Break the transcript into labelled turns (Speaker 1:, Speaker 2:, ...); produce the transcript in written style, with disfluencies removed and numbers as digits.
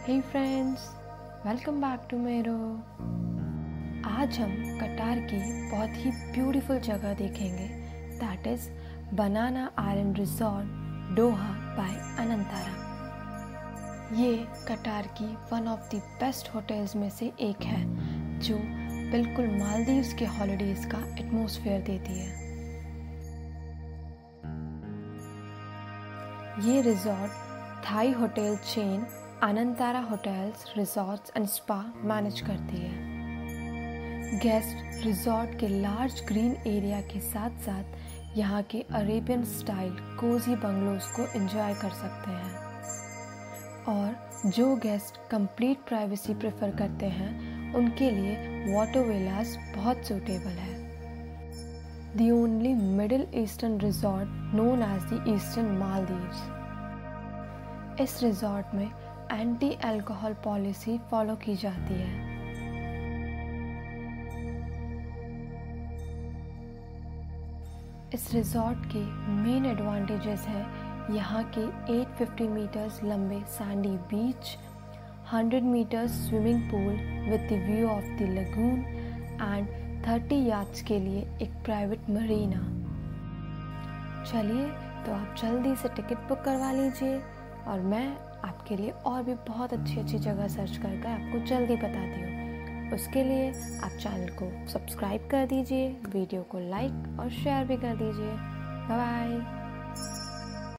Speaker 1: Hey friends, welcome back to मेरो। आज हम कटार की बहुत ही ब्यूटीफुल जगह देखेंगे, that is banana island resort Doha by Anantara. ये कटार की one of the best hotels में से एक है जो बिल्कुल मालदीव्स के हॉलीडेज़ का एटमॉस्फेयर देती है। ये resort Thai hotel chain Anantara hotels resorts and spa manage करती है। गेस्ट रिजॉर्ट के लार्ज ग्रीन एरिया के साथ साथ यहाँ के अरेबियन स्टाइल कोजी बंगलोज को एंजॉय कर सकते हैं। और जो गेस्ट कंप्लीट प्राइवेसी प्रेफर करते हैं उनके लिए वाटर विलास बहुत सूटेबल है। The only middle eastern resort known as the eastern Maldives. इस रिजॉर्ट में एंटी अल्कोहल पॉलिसी फॉलो की जाती है। इस रिजॉर्ट के मेन एडवांटेजेस हैं यहाँ के 850 मीटर्स लंबे sandy beach, 100 meters swimming pool with the view of the lagoon and 30 yards के लिए एक प्राइवेट मरीना। चलिए तो आप जल्दी से टिकट बुक करवा लीजिए और मैं आपके लिए और भी बहुत अच्छी जगह सर्च करके आपको जल्दी बताती हूँ। उसके लिए आप चैनल को सब्सक्राइब कर दीजिए, वीडियो को लाइक और शेयर भी कर दीजिए। Bye bye.